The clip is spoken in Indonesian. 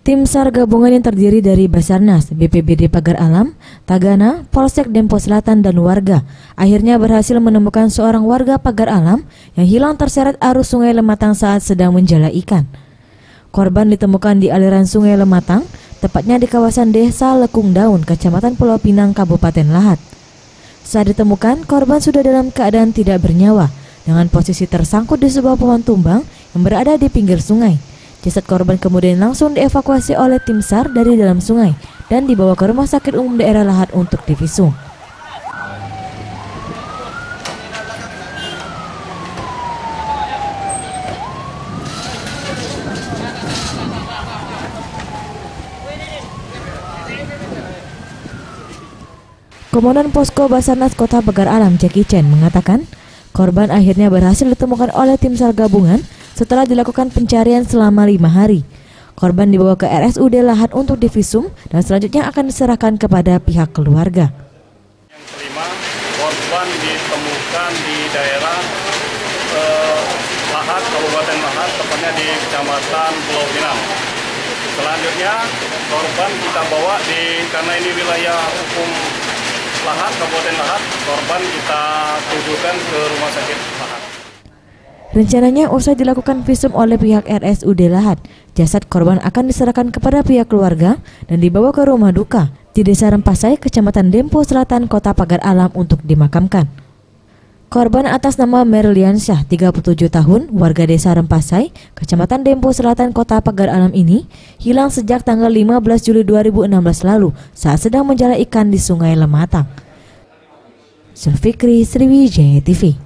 Tim SAR gabungan yang terdiri dari Basarnas, BPBD Pagar Alam, Tagana, Polsek Dempo Selatan, dan warga akhirnya berhasil menemukan seorang warga Pagar Alam yang hilang terseret arus Sungai Lematang saat sedang menjala ikan. Korban ditemukan di aliran Sungai Lematang, tepatnya di kawasan Desa Lekung Daun, Kecamatan Pulau Pinang, Kabupaten Lahat. Saat ditemukan, korban sudah dalam keadaan tidak bernyawa, dengan posisi tersangkut di sebuah pohon tumbang yang berada di pinggir sungai. Jasad korban kemudian langsung dievakuasi oleh tim SAR dari dalam sungai dan dibawa ke Rumah Sakit Umum Daerah Lahat untuk divisum. Komandan Posko Basarnas Kota Pagar Alam, Jackie Chen, mengatakan korban akhirnya berhasil ditemukan oleh tim SAR gabungan setelah dilakukan pencarian selama 5 hari. Korban dibawa ke RSUD Lahat untuk divisum dan selanjutnya akan diserahkan kepada pihak keluarga. Yang kelima, korban ditemukan di daerah Lahat, Kabupaten Lahat, tepatnya di Kecamatan Pulau Pinang. Selanjutnya, korban kita bawa karena ini wilayah hukum Lahat, Kabupaten Lahat, korban kita tujukan ke Rumah Sakit Lahat. Rencananya usai dilakukan visum oleh pihak RSUD Lahat, jasad korban akan diserahkan kepada pihak keluarga dan dibawa ke rumah duka di Desa Rempasai, Kecamatan Dempo Selatan, Kota Pagar Alam untuk dimakamkan. Korban atas nama Merliansyah, 37 tahun, warga Desa Rempasai, Kecamatan Dempo Selatan, Kota Pagar Alam ini hilang sejak tanggal 15 Juli 2016 lalu saat sedang menjala ikan di Sungai Lematang. Zulfikri, Sriwijaya TV.